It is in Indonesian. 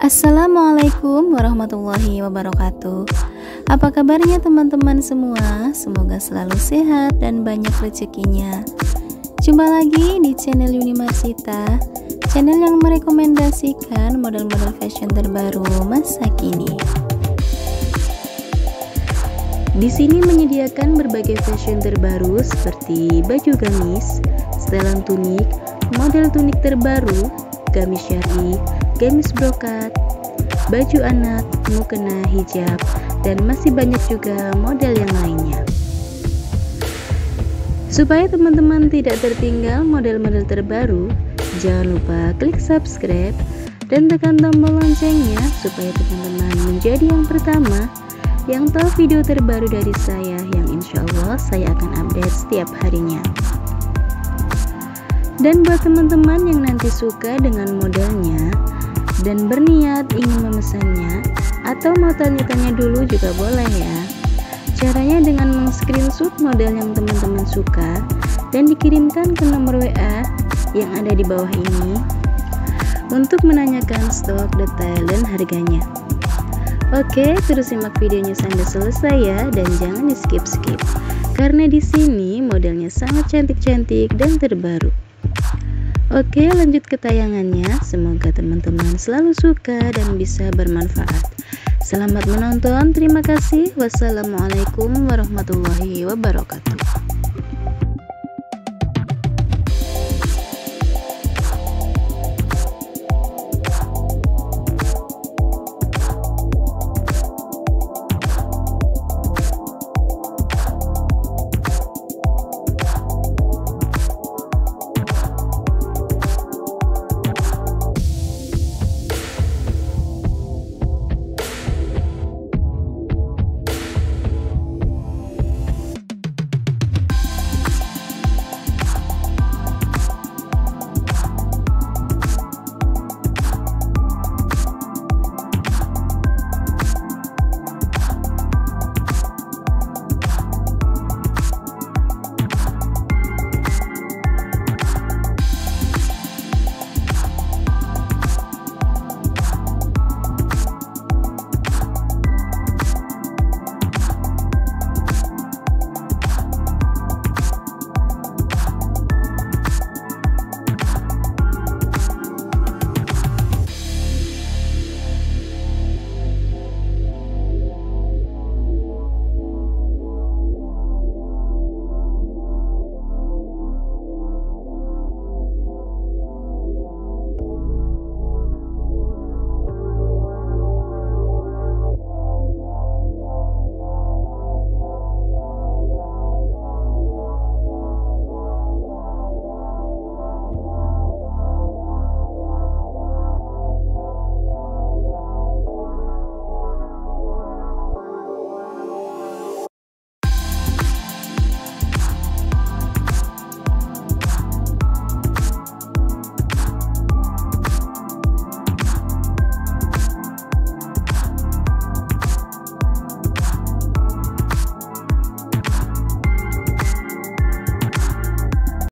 Assalamualaikum warahmatullahi wabarakatuh. Apa kabarnya teman-teman semua? Semoga selalu sehat dan banyak rezekinya. Jumpa lagi di channel Unimarsita, channel yang merekomendasikan model-model fashion terbaru masa kini. Di sini menyediakan berbagai fashion terbaru seperti baju gamis, setelan tunik, model tunik terbaru, gamis syari, gamis brokat, baju anak, mukena, hijab, dan masih banyak juga model yang lainnya. Supaya teman-teman tidak tertinggal model-model terbaru, jangan lupa klik subscribe dan tekan tombol loncengnya supaya teman-teman menjadi yang pertama yang tahu video terbaru dari saya, yang insya Allah saya akan update setiap harinya. Dan buat teman-teman yang nanti suka dengan modelnya dan berniat ingin memesannya atau mau tanya-tanya dulu juga boleh ya. Caranya dengan meng-screenshot model yang teman-teman suka dan dikirimkan ke nomor WA yang ada di bawah ini untuk menanyakan stok, detail, dan harganya. Oke, terus simak videonya sampai selesai ya, dan jangan di skip-skip karena di sini modelnya sangat cantik-cantik dan terbaru. Oke, lanjut ke tayangannya. Semoga teman-teman selalu suka dan bisa bermanfaat. Selamat menonton, terima kasih. Wassalamualaikum warahmatullahi wabarakatuh.